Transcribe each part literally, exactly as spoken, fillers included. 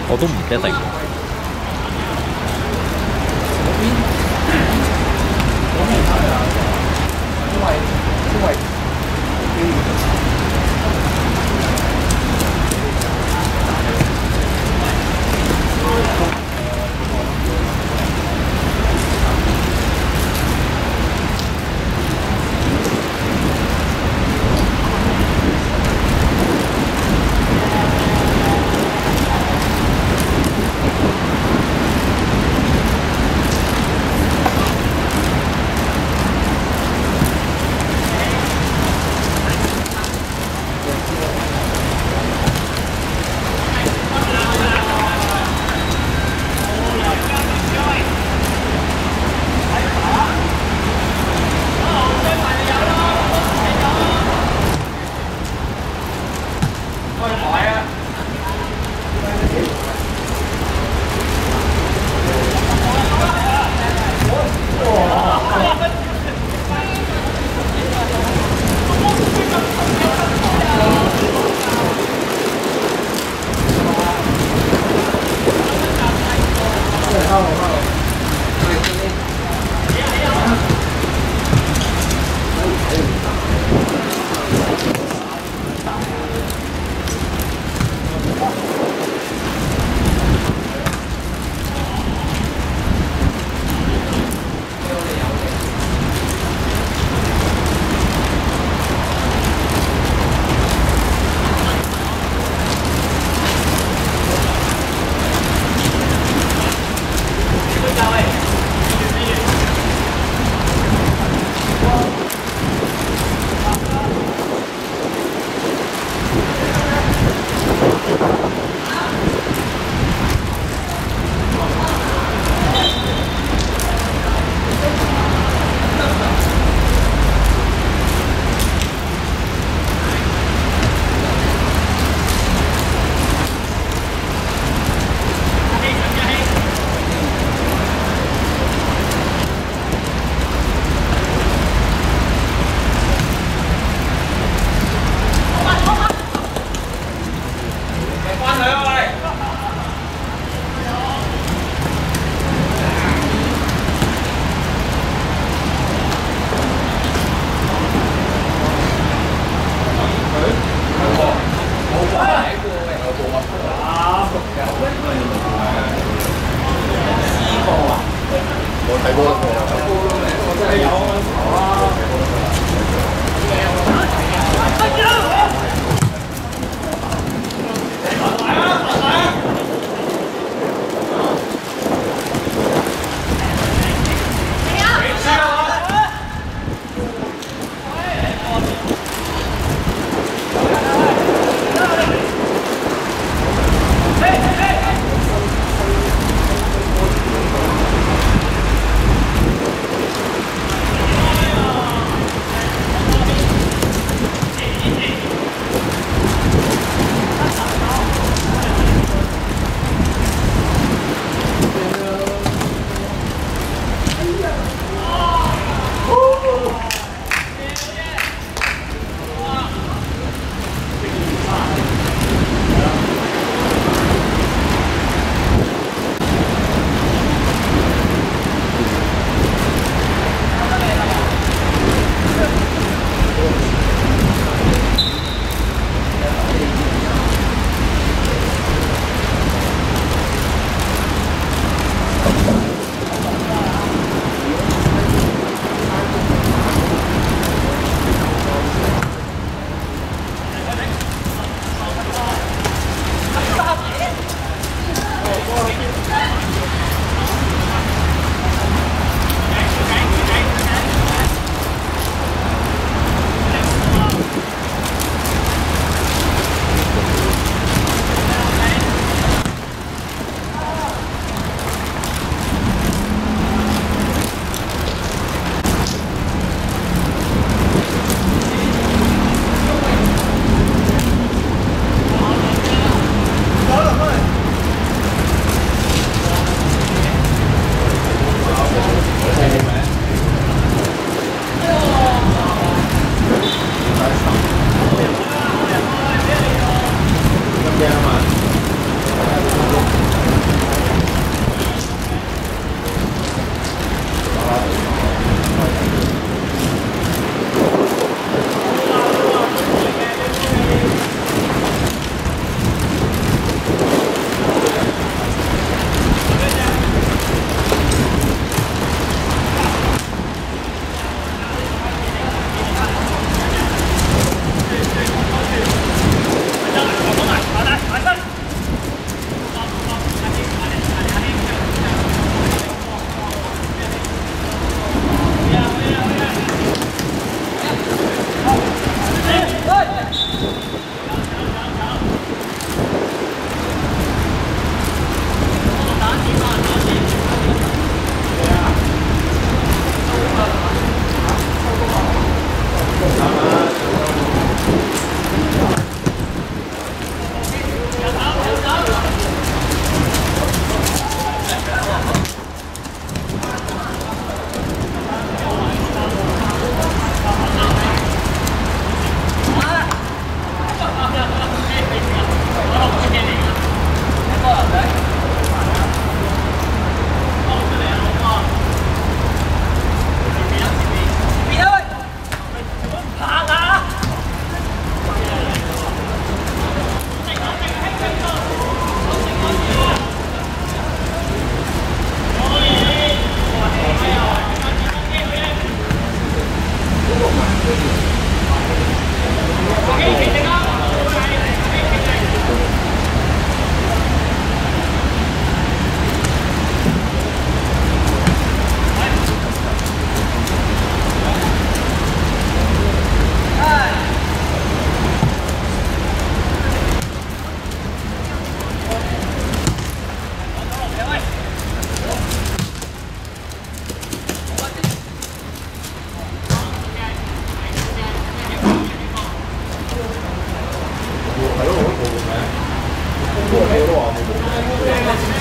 我都唔一定。 因為因為。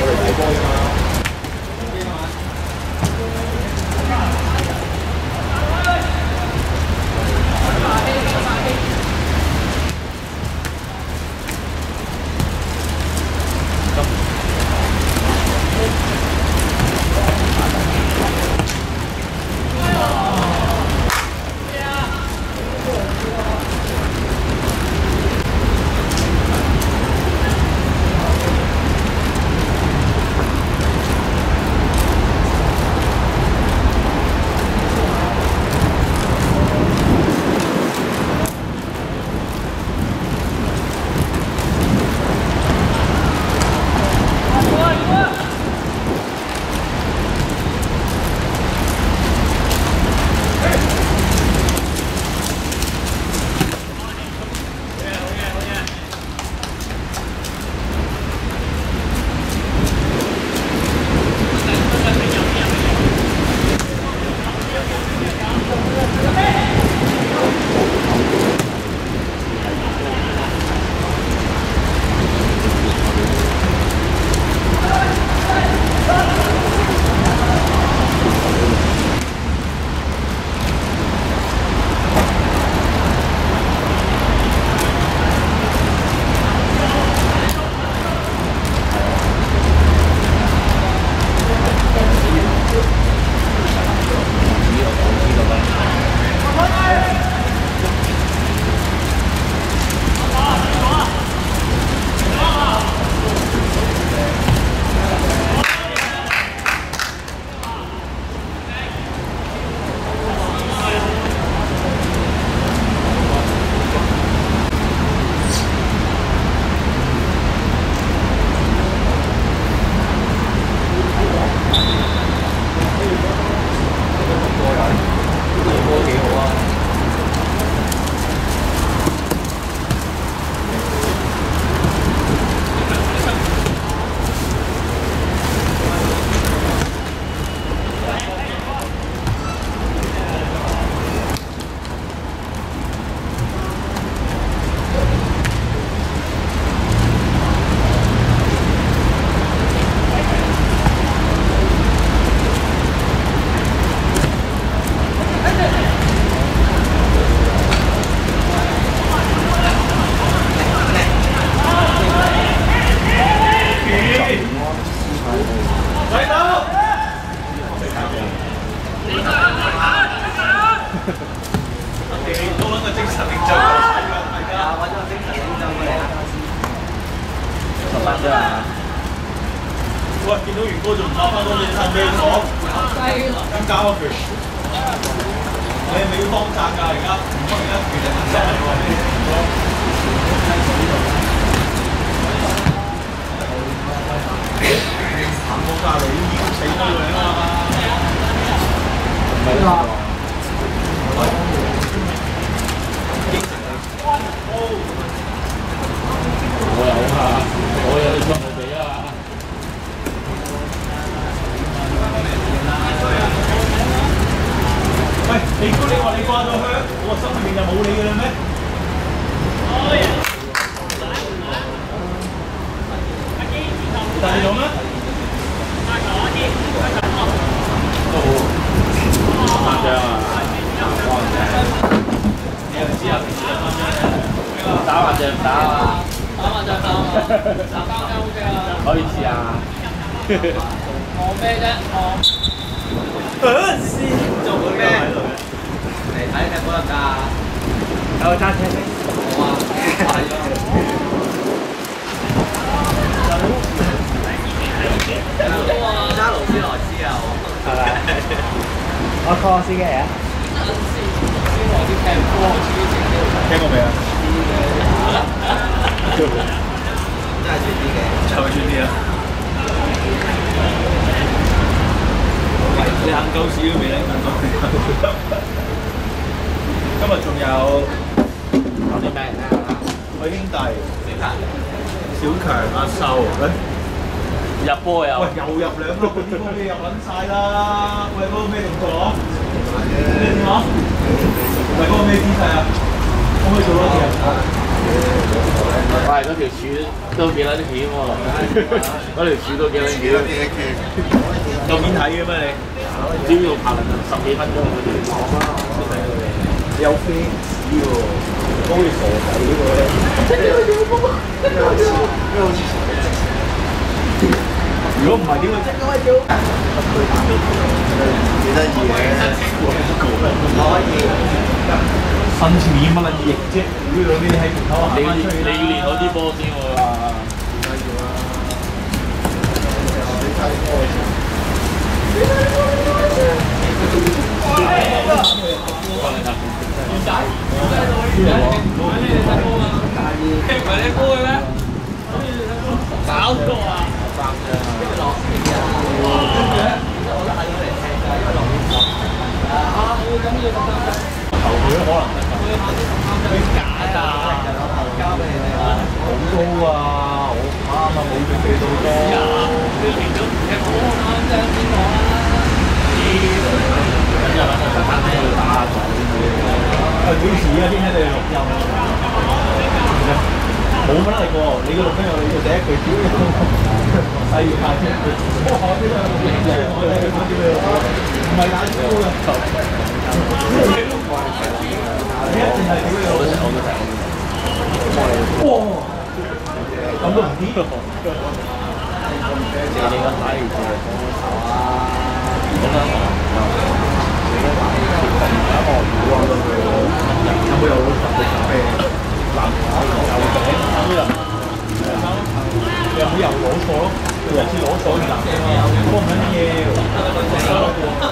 我哋睇波㗎嘛。 喂，見到元哥仲打翻多隻身咩講？咁交咗佢，你係咪要當責㗎？而家唔通而家其實真係話你行過隔離已經死咗佢啦嘛！唔係啦。我有啊，我有你裝佢哋啊！喂，你估你話你掛咗靴，我心入面就冇你嘅啦咩？但係用咩？都好，麻將啊！你又知啊？打麻將唔打啊？打麻將打啊！打包間 O K 啊！可以試下。我咩啫？我。先做佢咩？嚟睇踢波得㗎。有揸車咩？好啊，快咗。揸勞斯萊斯啊！係咪？我 call 司機啊！先來啲踢波，聽過未啊？真係專啲嘅，就係專啲啊！你肯鳩屎都未拎緊到。今日仲有講啲咩啊？我兄弟小強、阿秀，入波又喂又入兩個，嗰啲波你入撚晒啦！喂，嗰個咩動作啊？咩點啊？喂，嗰個咩姿勢啊？可唔可以做多次啊？ 喂，嗰條柱都幾撚險喎，嗰條柱都幾撚險。有片睇嘅咩你？只要拍十幾分鐘嗰啲。有 fans 喎，好似傻仔嗰個咧。咩好似傻仔？如果唔係點會即刻叫？幾得意嘅，可以。新錢乜撚嘢啫？呢兩啲喺門口行翻出去啦。你你要練好啲波先喎。要啊！搞錯啊！頭佢都可能係假㗎，交俾你啦。好高啊！我啱啊，冇準備到多。佢練咗踢波啊，真係先講啦。咁就揾個實彈喺度打下仔。係幾時啊？邊喺度錄音？冇乜力喎！你個錄音有你個第一句屌，細要派出去。哇！呢個唔係我哋嗰啲咩？唔係打招呼嘅。你一定係屌你老母！哇！咁都唔知。謝你個仔，謝幫手啊！咁樣有冇有老實嘅咩？男有有有有冇又攞錯咯？有次攞錯男嘅嘛，嗰個唔緊要。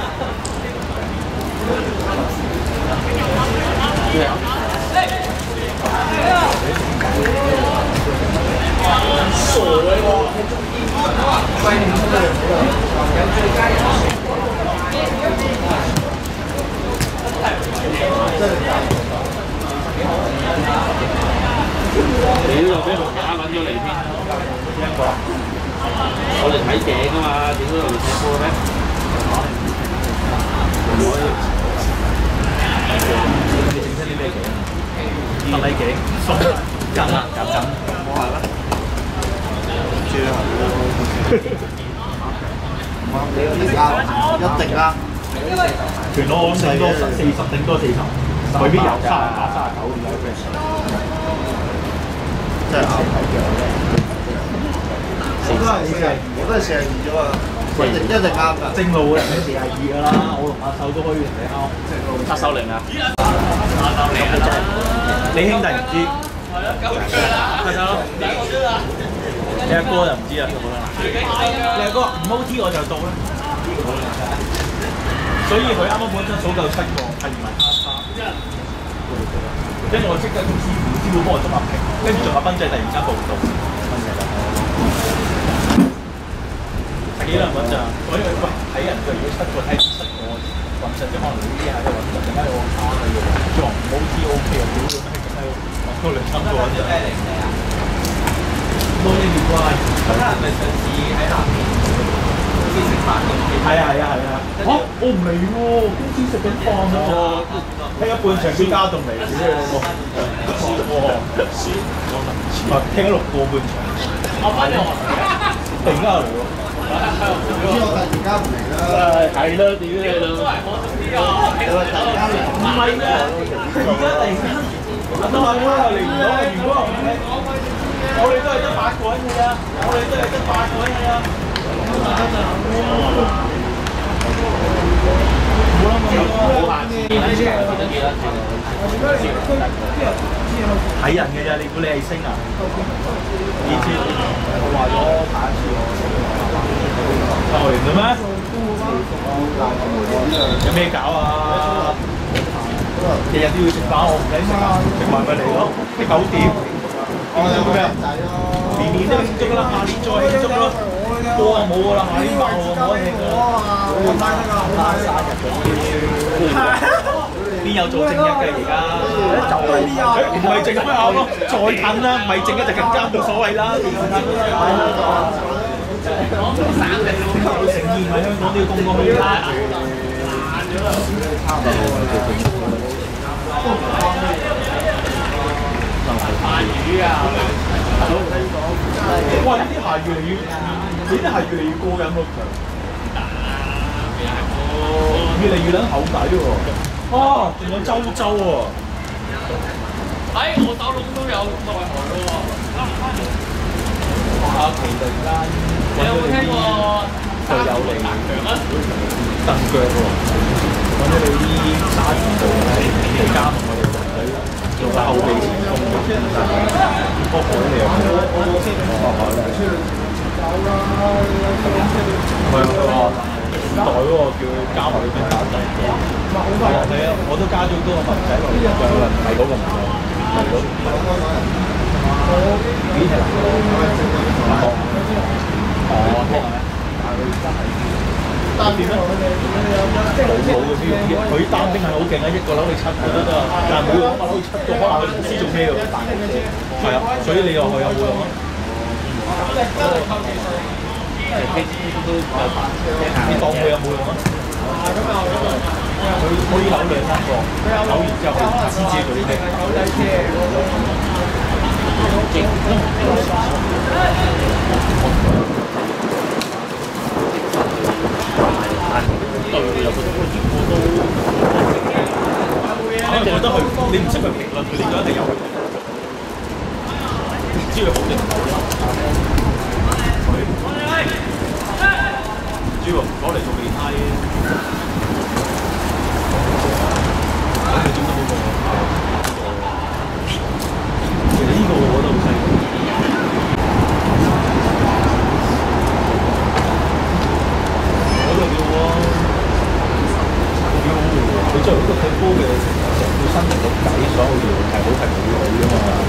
對啊。傻嘅喎！貴年出嚟有最佳人。真係假？你呢度俾紅假揾咗嚟添，邊個？我哋睇頸啊嘛，點解又嚟踢波咩？唔可以。你整親啲咩頸？合體頸、鬆緊啊，減緊。我係啦。最後你一定啱，一定啱。全攞頂多四十，頂多四十。未必有三十八、三十九點解 friend？ 真係啱睇嘅。我都係四十二，我都係四十二啫嘛。一定一定啱㗎。正路嘅人係四十二㗎啦，我同阿秀都可以同你拗。黑手零啊！黑手零啊！你兄弟唔知。係啊，夠長啦！黑手，我知啦。你阿哥就唔知啦，你阿哥唔 O T 我就到啦。所以佢啱啱本身數夠七個，係唔係叉叉？跟住我即刻同師傅，師傅幫我執下平，跟住仲有賓仔突然間報到，係幾兩穩陣？我以為喂睇人佢如果七個睇七個穩陣，即可能呢啲係穩陣，點解我差嘅喎？仲唔好 T O K 啊？屌你咩？點解揾多兩三個穩陣？多啲料啊！咁係咪上次喺南邊先食飯咁？係啊係啊係啊！嚇我唔嚟喎，公司食緊飯喎。聽一半場先加棟嚟，屌你老母！哇！聽咗六個半場，突然間又嚟喎！唔知我突然間唔嚟啦。係啦，屌你老母！你話突然間嚟？唔係啊！而家突然間，都係啦，嚟唔到，如果唔係，我哋都係得八個人嘅咋，我哋都係得八個人嘅咋。冇啦冇啦，睇人嘅咋，你估你係星啊？呢次我話咗下一次我就完啦咩？有咩搞啊？日日都要食飯，我唔使食啊，食埋咪嚟咯，你九點。哦，有咩？年年都慶祝啦，下年再慶祝咯。波啊冇㗎啦，下年八號冇得慶㗎啦。好快得㗎，好快生日嗰啲。邊有做正日嘅而家？就係唔係正咁樣咯，再近啦，唔係正嘅就更加冇所謂啦。有誠意喺香港都要供過去啦。爛咗啦！差唔多。 鲅魚啊！ 哇！呢啲鞋越嚟越，呢啲鞋越嚟越過癮喎，越嚟越撚厚底喎。啊！仲有周周喎。 哎，我手窿都有內海喎。 阿奇突然間， 你有冇聽過就有嚟蹬腳啊？ 蹬腳喎，揾咗你啲沙田度嚟加盟我哋隊隊，做後備前鋒嘅。波海嚟啊！波海嚟。係啊，佢話代嗰個叫佢加埋佢邊打第二個。係啊，係啊，我都加咗多個文仔落嚟，就係唔係嗰個唔係，係嗰幾條哦，哦，聽係咩？單點咧？即係老老嘅 V P， 佢單兵係好勁啊！一個扭你七個都得，但係每個扭扭七個，可能佢唔知做咩喎。係啊，所以你又去有冇用啊？你當佢有冇用啊？佢可以扭兩三個，扭完之後佢知自己做啲咩。我覺得佢，你唔識佢評論，佢哋就一定有佢。唔知佢好定唔好啦。唔知喎，攞嚟做備胎嘅。咁佢點都好過我。其實呢個我覺得好犀利。嗰個叫喎，叫佢作為一個睇波嘅成日要身形個計，所有嘢係好係冇好㗎嘛。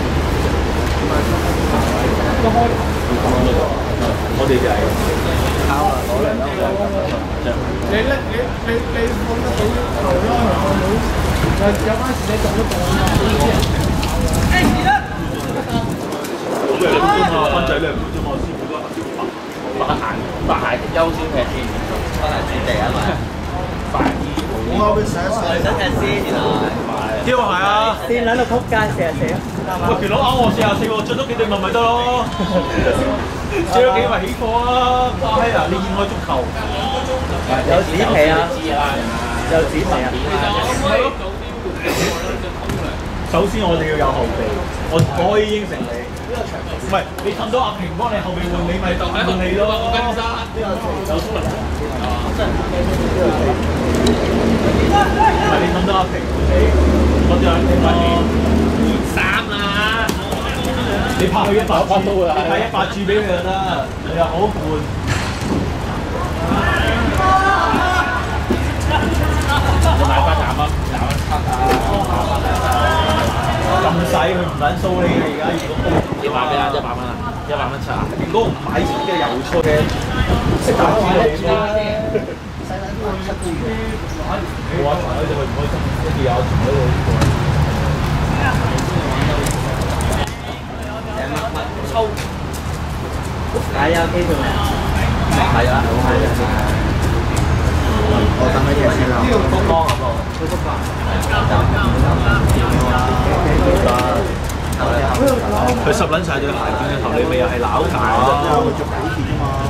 我哋就係靠啊，攞嚟啦，你咧，你你你放得到頭啦，有有班時你做得到啊！誒，是啦。咩嚟㗎嘛？分仔咧唔啫嘛，師傅都師傅白白鞋白鞋優先嘅先，可能轉地啊嘛。快啲！我後邊寫寫。想踢先原來。挑鞋啊！ 先喺度撲街四十四啊！ 喂，拳佬啱我四十四喎，着多幾對襪咪得咯。借咗幾圍起貨啊！哇閪啊！你熱愛足球？ 有紙皮啊！有紙皮啊！ 首先我哋要有後備，我我可以應承你。唔係你氹到阿平幫你後備換，你咪就換你咯。有蘇寧。唔係你氹到阿平換你，我就係你換衫啦。你拍佢一百注，你拍一百注俾佢就得，你又好換。 我買翻廿蚊，廿蚊七啊！ 咁使佢唔撚騷你嘅而家，如果你買幾啊？一百蚊啊！一百蚊七啊！ 如果唔買錢嘅油菜嘅，識打主你咩？我阿蟲喺度，佢唔開心，跟住有阿蟲喺度。 抽解有機會未？ 係啊，好係啊。 我等佢嘢先啦。呢個福光咁咯，佢福光。 佢濕撚曬對鞋，轉個頭你咪又係扭解咯。佢做底鐵啫嘛。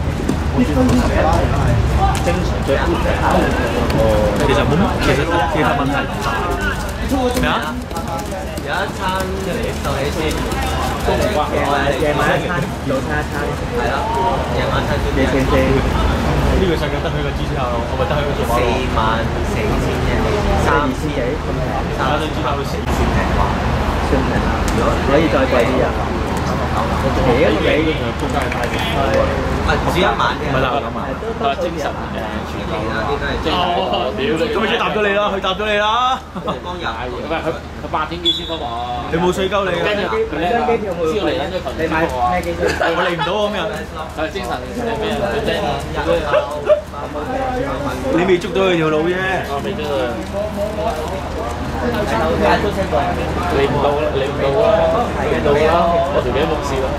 正常最啱嘅。 哦，其實冇，其實其實問題唔大。咩啊？ 有一餐就起先，都唔關夜晚夜晚一餐，早餐一餐，係啦，夜晚餐先四四。 呢個世界得佢個 G T R 咯，我咪得佢個做馬咯。 四萬四千嘅，三二千幾咁平。 三張 G T R 四千平話， 算平啦。如果可以再貴啲啊？幾啊幾？ 中間係太平。 唔係唔止一萬嘅， 唔係啦，咁啊， 係精神嘅全球啦，啲都係精神。哦，屌你！ 咁佢先答咗你啦，佢答咗你啦。 光日， 唔係佢佢八點幾先復我。 你冇水鳩你跟住佢呢張機票會知道你撚咗群， 你買咩機票？ 我嚟唔到咁樣。 係精神係咩啊？佢精你未捉到佢條路啫。 我未捉到。 揀都識過。 你唔到啦，你唔到啦，你到啦，我條頸冇事啦。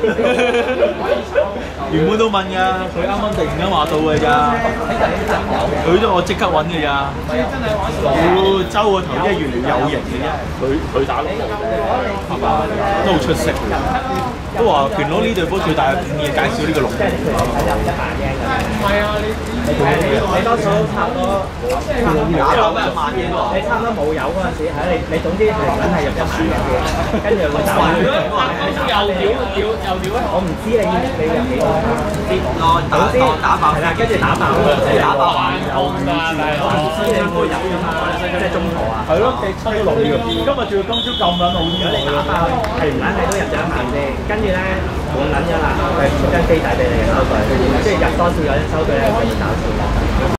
原本都問㗎，佢啱啱突然間話到㗎咋，佢都我即刻揾㗎咋。屌，周個頭真係越嚟越有型嘅啫。 佢佢打龍係嘛？都好出色嘅。都話拳佬呢隊波最大嘅貢獻介紹呢個龍。 係啊，你你多數差唔多打到一萬嘢喎，你差唔多冇油嗰陣時，係你你總之係梗係入一萬嘅，跟住會打。 又屌屌又屌咧！ 我唔知你你入幾多，知我打打爆係啦，跟住打爆，打爆完又唔知我唔知你會入嘅嘛，即係中途啊。 係咯，你抽咗落去㗎。今日仲要今朝咁撚好啲。 如果你打爆係唔撚係都入咗一萬啫，跟住咧冇撚咗啦，係出張飛仔俾你收據，即係入多次有人收據咧可以找數。